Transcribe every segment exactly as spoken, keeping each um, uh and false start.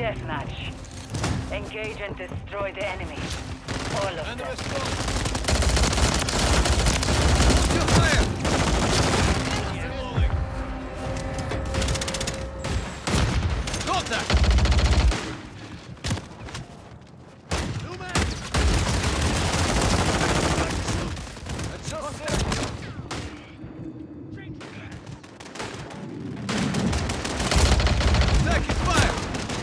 deathmatch. Engage and destroy the enemy. All of them. Your fire! Contact! Two men! Adjust it! Taking fire!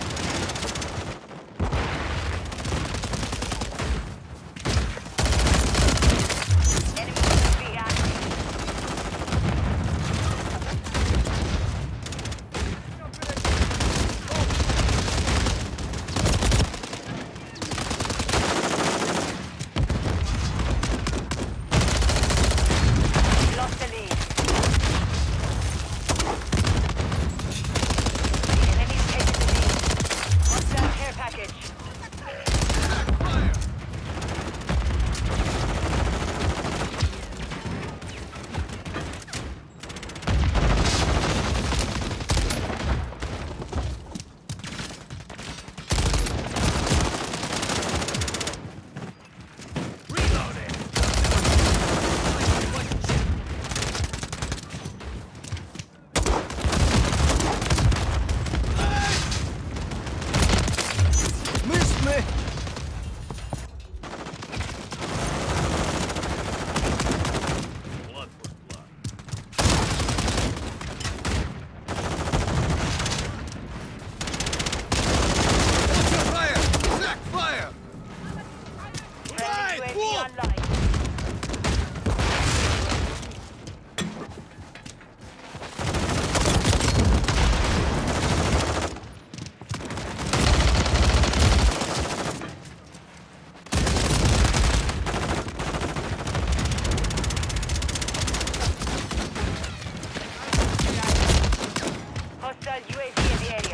U A V in the area.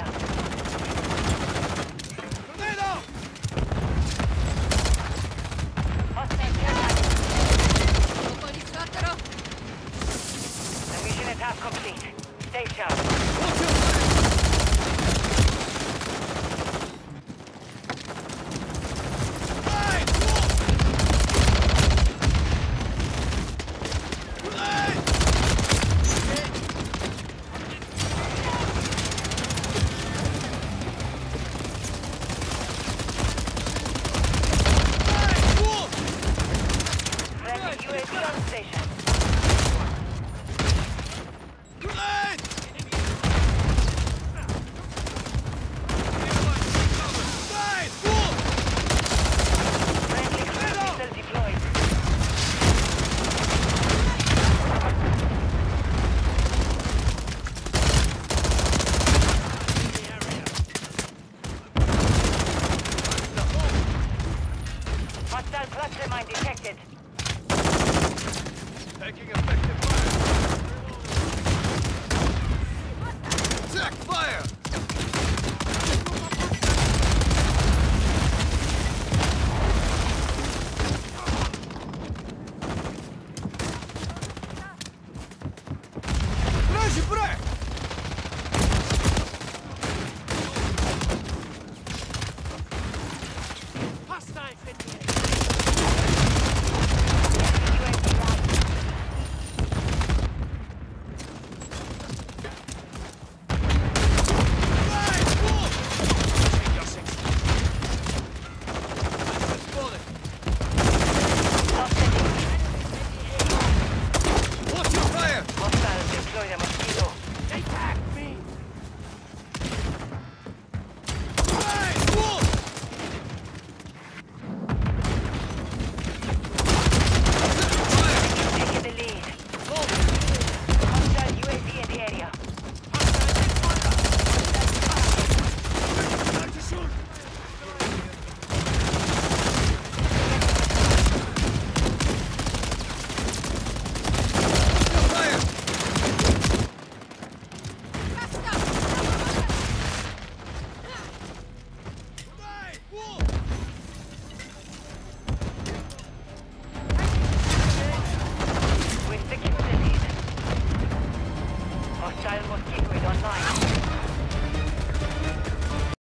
Tornado! Hostile aircraft. The mission is half complete. Stay sharp. Watch your fire! U A V on station. Friendly cruise missile deployed. Hostile cluster mine detected. Taking effective fire! Attack fire! Flash break! Hostile fifty. Hostile mosquitoid online.